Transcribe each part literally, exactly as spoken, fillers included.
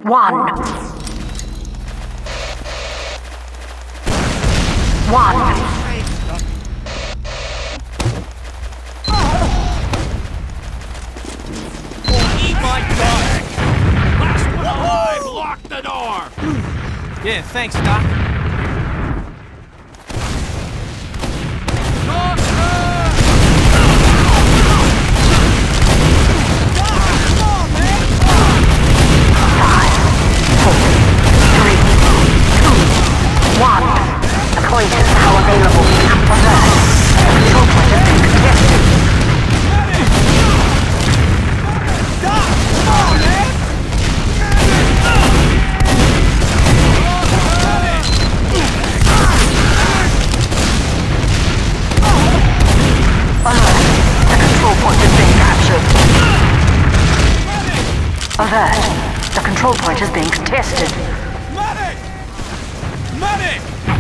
One. One. Eat my dog! Last one alive! Lock the door! Yeah, thanks, Doc. Alert! The control point is being contested. Medic! Medic!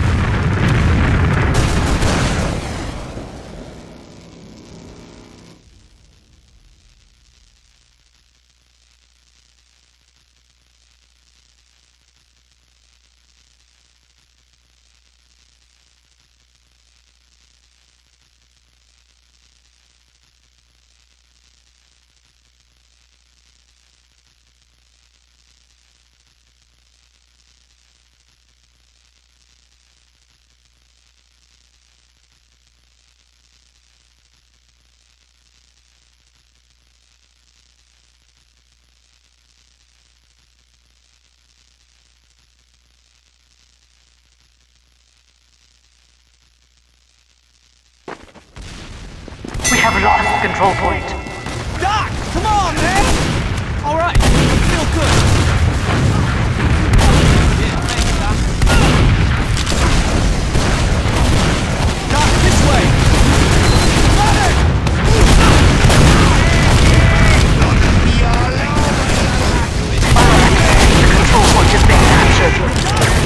We have lost control point. Doc! Come on, man! Alright, feel good. Yeah, thanks, Doc. Doc, this way! Medic! The control point is being captured.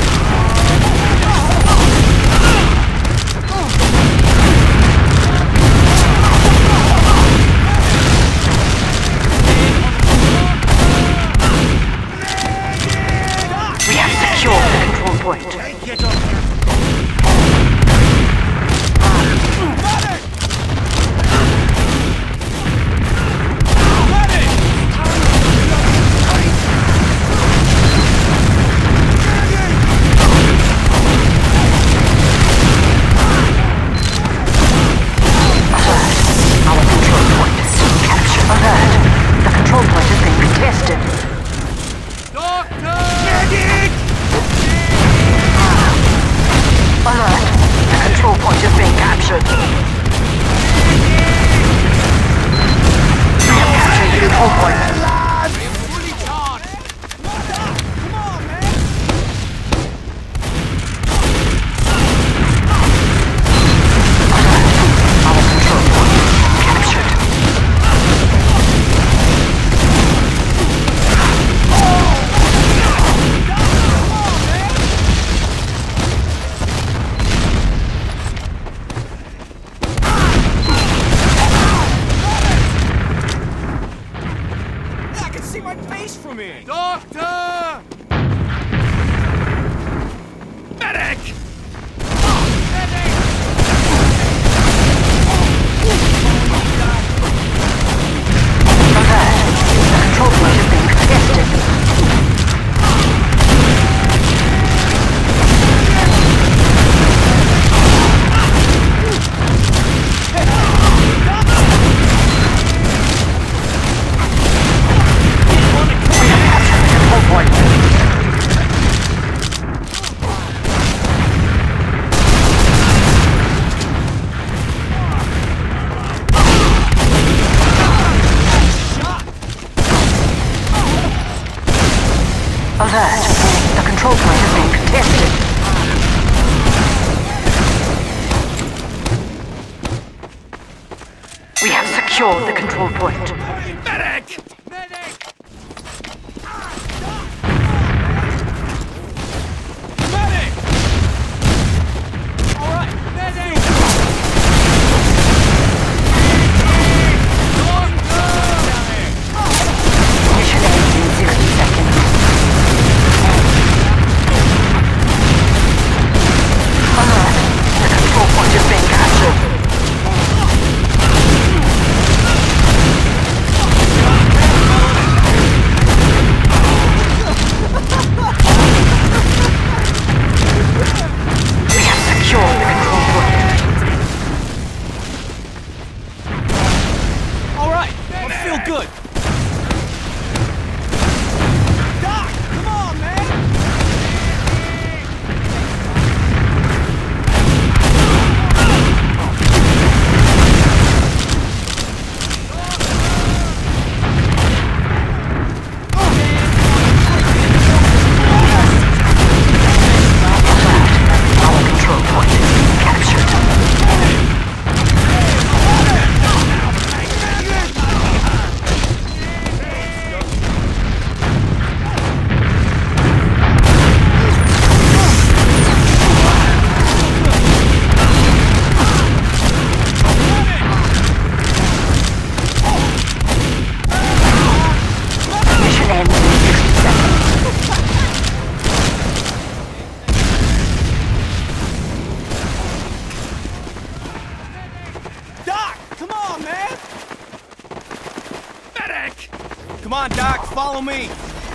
Doctor! Medic! Control point is being contested. Alert! The control point is being contested. We have secured the control point. Medic! Medic! Medic! All right, medic! Mission ends in sixty seconds. Follow me.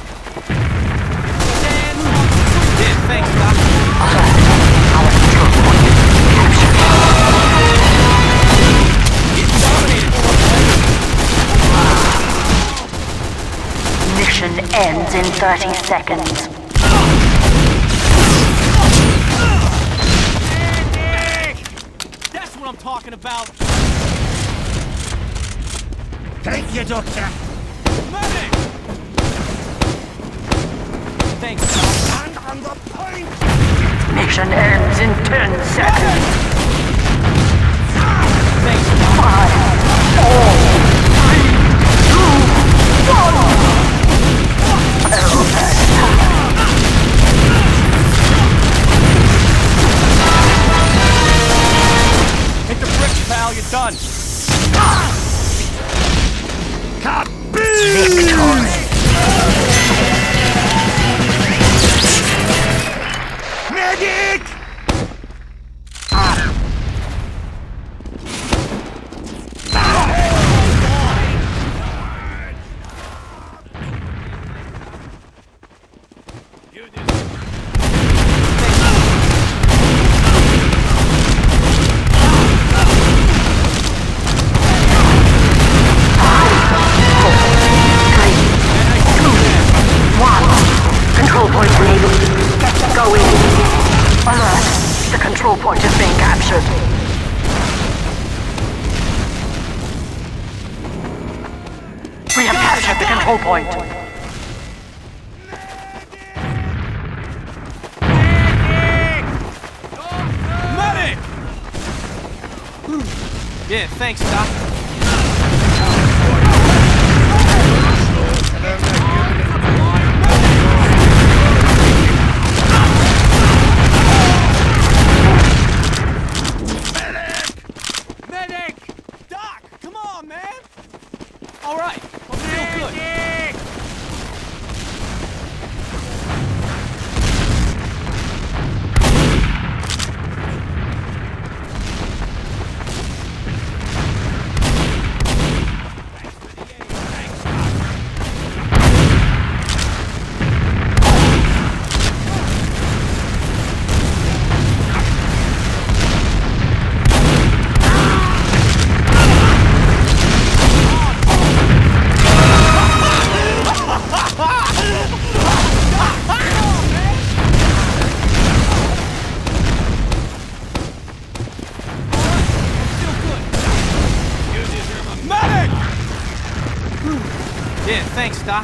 Stand on. Yeah, thanks, Doc. Alert. Our control point is being captured. Get dominated. Mission ends in thirty seconds. That's what I'm talking about. Thank you, Doctor. Medic! Thanks, Doc. And on the point. Mission ends in ten seconds. Thanks, Doc. Five, four, three, two, one. Hit the bricks, pal. You're done. Victory. Medic! Control point enabled. Get going. Alert. The control point is being captured. We have captured the control point. Medic! Yeah, thanks, Doc. Medic! Doc, come on, man! All right, I feel good. Medic! Yeah, thanks, Doc.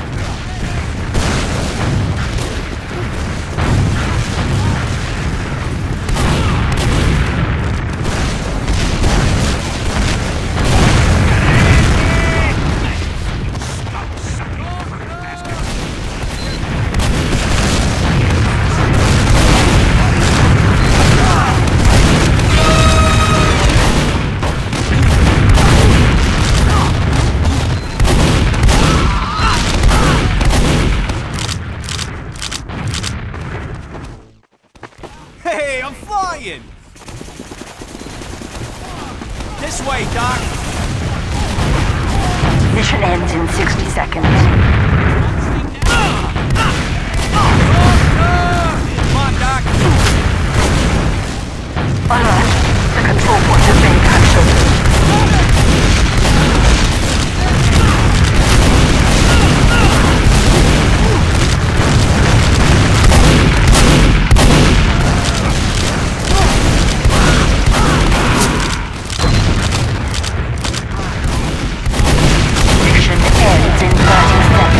Hey, I'm flying! This way, Doc! Mission ends in sixty seconds. Come on, Doc! Alert. The control point is being captured. Mission ends in thirty seconds.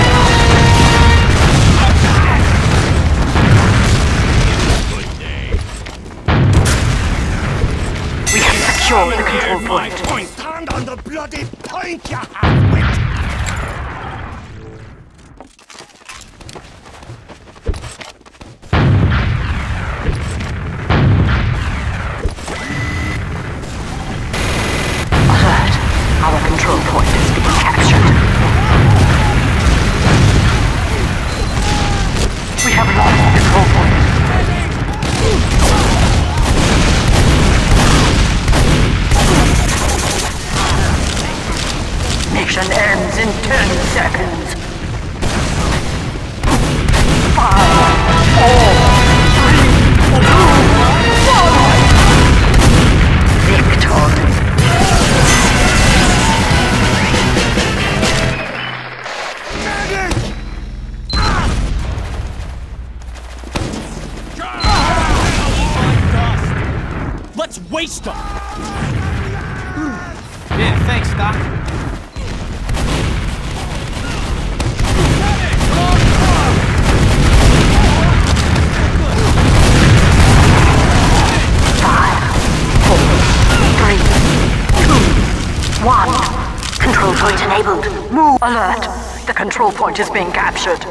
waste them! Yeah, thanks, Doc. Five, four, three, two, one. Control point enabled. Move alert. The control point is being captured.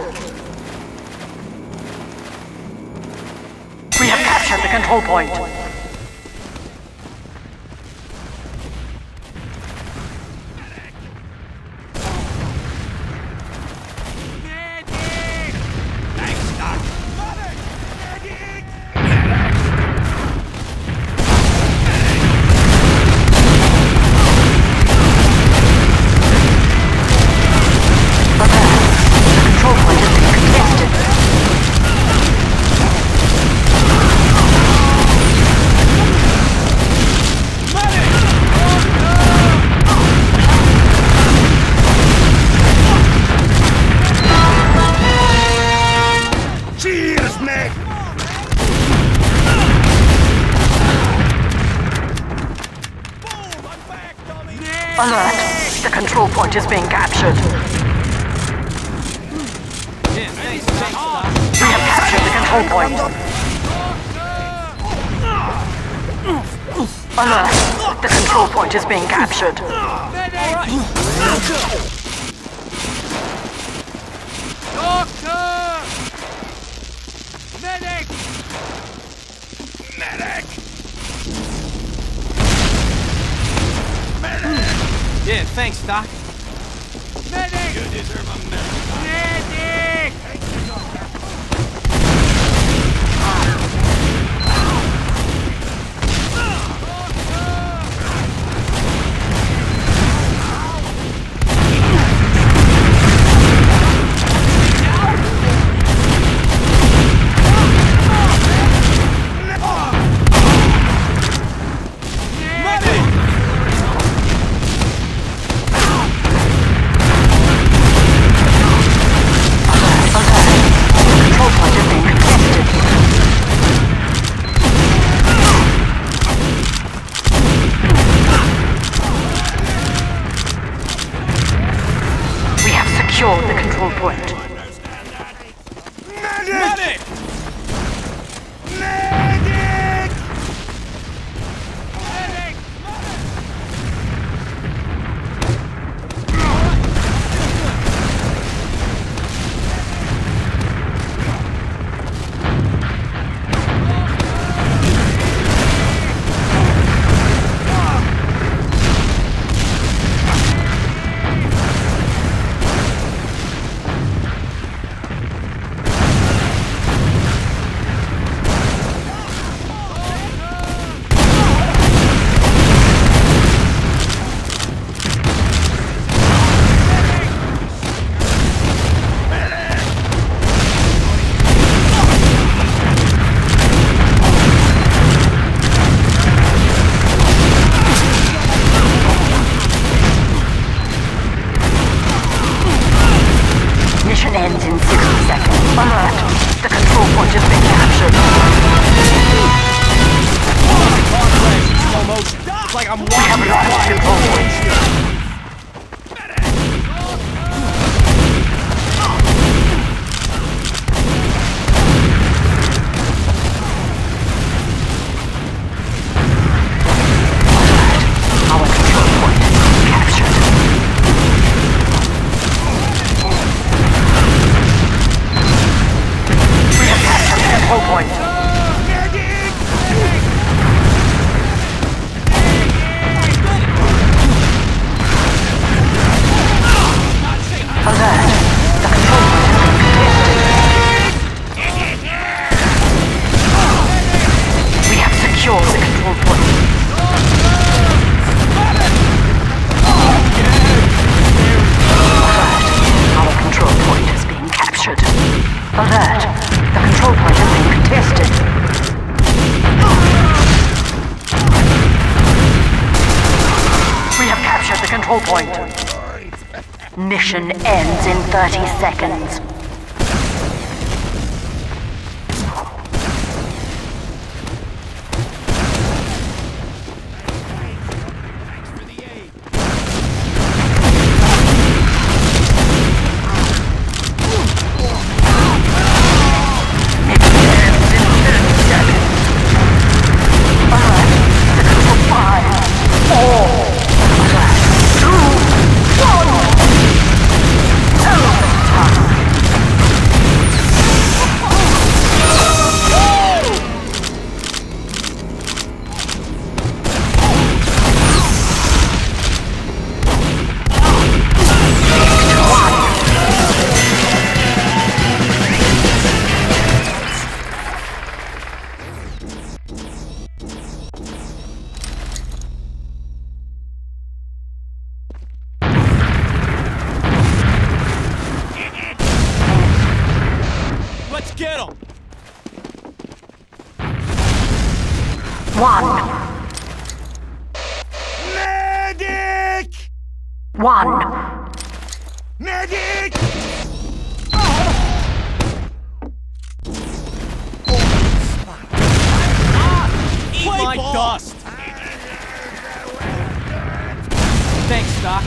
We have captured the control point. Alert! The control point is being captured. Yeah, thanks, Doc. We have captured the control point. Alert! The control point is being captured. Doctor! Medic! Medic! Yeah, thanks, Doc. Medic! You deserve a medic! Medic! Secured the control point. Medic! Medic! Medic! Mission ends in sixty seconds. Alert! The control point has been captured. Slow motion. It's like I'm We have watching lost the control point. Our control point has been captured. We have captured the control point. Alert! The control point has been contested. We have secured the control point. Alert! Our control point is being captured. Alert! The control point has been contested. We have captured the control point. Mission ends in thirty seconds. Let's get him! One. Medic! One. Medic! Eat my ball. dust! Thanks, Doc.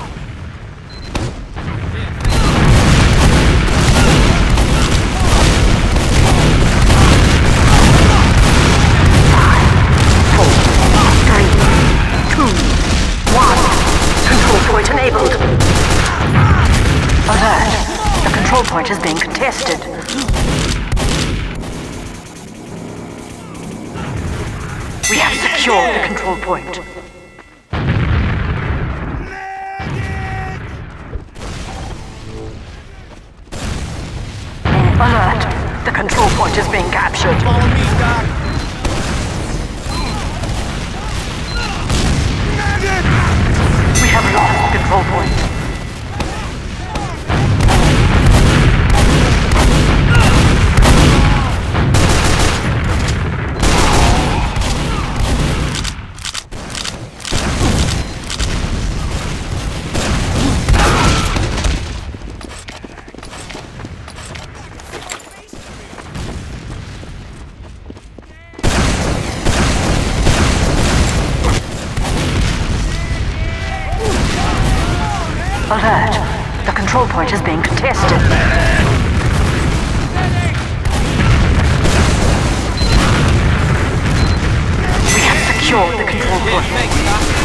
Point enabled. Alert. The control point is being contested. We have secured the control point. Alert. The control point is being captured. Follow me, Doc. We have lost the control point. Alert. The control point is being contested. We have secured the control point. Thanks, Doc.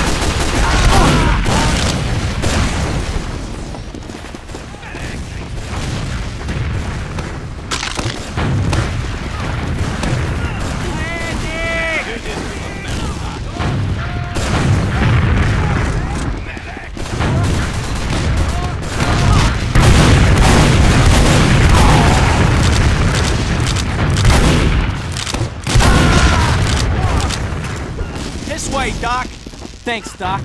This way, Doc. Thanks, Doc.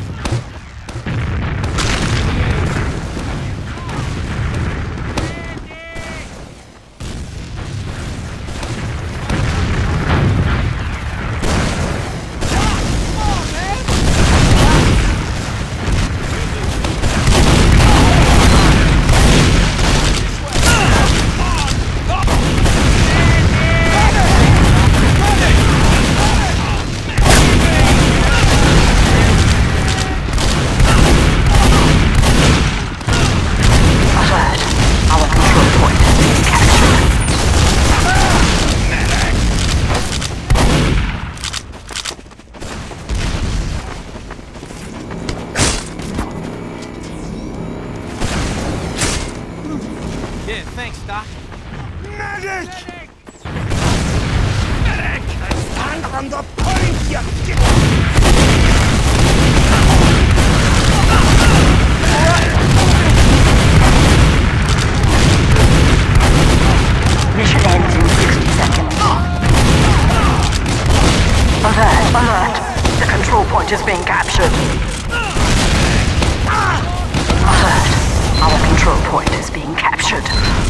Yeah, thanks, Doc. Medic! Medic! Stand on the point, you dick! Mission ends in sixty seconds. Alert, alert. The control point is being captured. Alert. Our control point is being captured.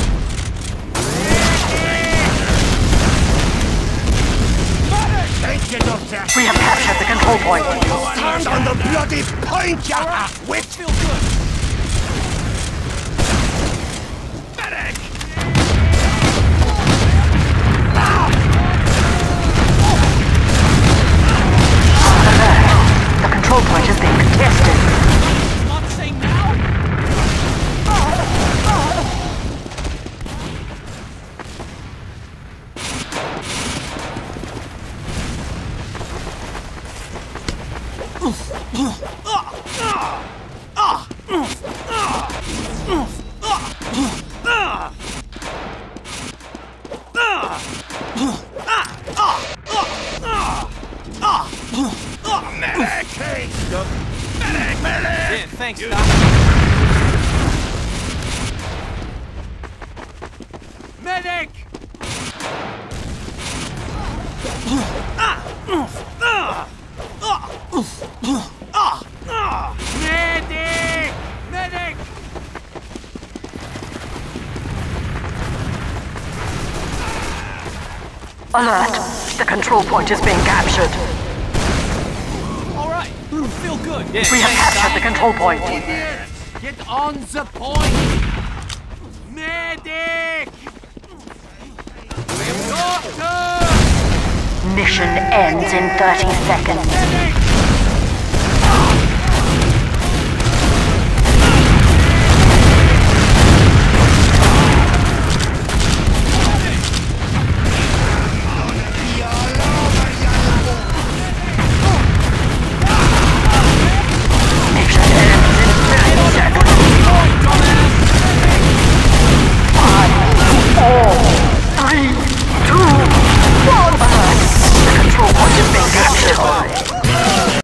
Take it up there! We have captured the control point. Stand on the bloody point, you half-wit! Feel good. Medic! Alert. The control point is being contested. Not say now. Medic! Medic! Medic! Yeah, thanks, Doc. Medic! Medic! Medic! Alert! The control point is being captured. All right. Feel good. Yeah. We have thanks, captured the Doc. control point. Idiots! Get on the point! Medic! Doctor! Mission ends in thirty seconds. Medic!